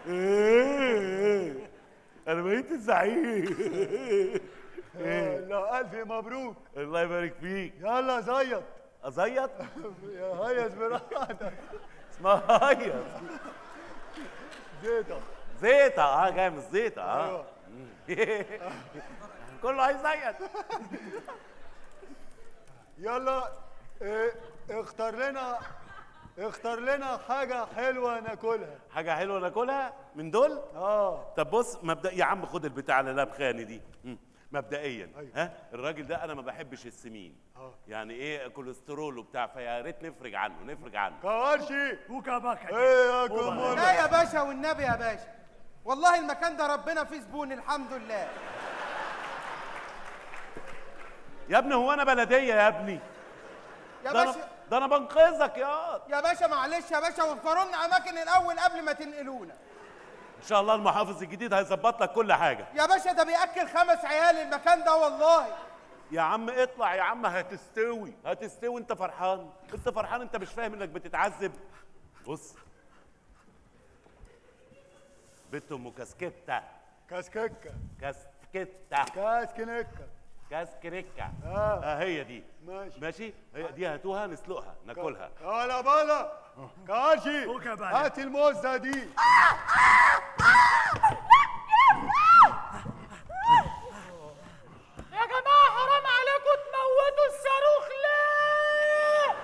انا بقيت الزعيم. لا الف مبروك. الله يبارك فيك. يلا زيط. ازيط؟ يا هيص براحتك. اسمها هيص. زيطه. زيطه، جاي من الزيطه. ايوه. كله هيزيط. يلا اختار لنا حاجه حلوه ناكلها. حاجه حلوه ناكلها من دول؟ طب بص، يا عم خد البتاع اللي لابخاني دي. مبدئيا أيوة. الراجل ده انا ما بحبش السمين. يعني ايه كوليسترول وبتاع، فيا ريت نفرج عنه. كوارشي وكبكه. ايه يا كمونه؟ لا يا باشا والنبي يا باشا، والله المكان ده ربنا فيه زبون الحمد لله. يا ابني هو انا بلديه يا ابني؟ يا ده باشا ده انا بنقذك يا باشا معلش يا باشا، وفروا لنا اماكن الاول قبل ما تنقلونا. ان شاء الله المحافظ الجديد هيظبط لك كل حاجه. يا باشا ده بياكل 5 عيال المكان ده والله. يا عم اطلع يا عم، هتستوي. انت فرحان، انت مش فاهم انك بتتعذب. بص، بنت ام كاسكيتا. كاسكيكه. كاسكيتا. كاسكريكا. هي دي. ماشي. هي دي، هاتوها نسلقها ناكلها. يلا بلا كوارشي هات الموزه دي. يا جماعه حرام عليكم تموتوا الصاروخ ليه؟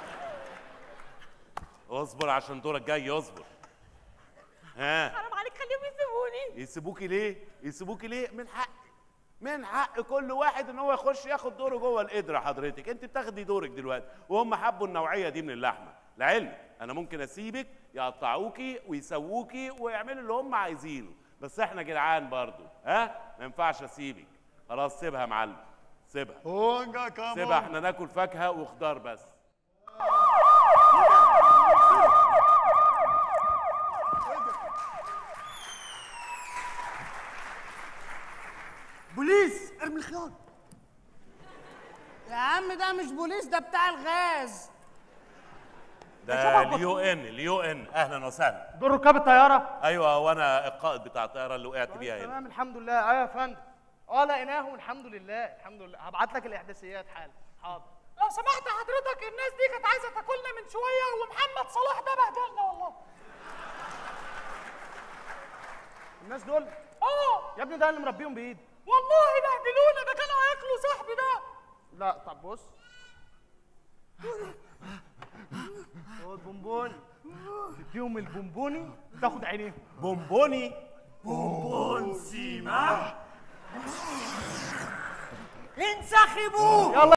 اصبر عشان دورك جاي، اصبر. حرام عليك، خليهم يسيبوني. يسيبوكي ليه؟ من حق كل واحد ان هو يخش ياخد دوره جوه القدره. حضرتك انت بتاخدي دورك دلوقتي، وهم حبوا النوعيه دي من اللحمه. لعلمك انا ممكن اسيبك يقطعوكي ويسووكي ويعملوا اللي هم عايزينه، بس احنا جدعان برضو. ما ينفعش اسيبك. خلاص سيبها يا معلم، سيبها. احنا ناكل فاكهه وخضار بس. بوليس ارمي الخيار. يا عم ده مش بوليس، ده بتاع الغاز. ده اليو ان. اهلا وسهلا. دور ركاب الطياره. ايوه، وانا القائد بتاع الطياره اللي وقعت بيها هنا. تمام الحمد لله. ايوه يا فندم. لقيناهم الحمد لله. هبعت لك الاحداثيات حالا. حاضر. لو سمحت حضرتك، الناس دي كانت عايزه تاكلنا من شويه، ومحمد صلاح ده بهدلنا والله. الناس دول؟ يا ابني ده اللي مربيهم بايدي. والله بهدلونا، ده كانوا هياكلوا صاحبي ده. لا طب بص. هو البونبوني، تديهم البونبوني تاخد عينيهم. بونبوني؟ بونبون سيما انسحبوا. يلا.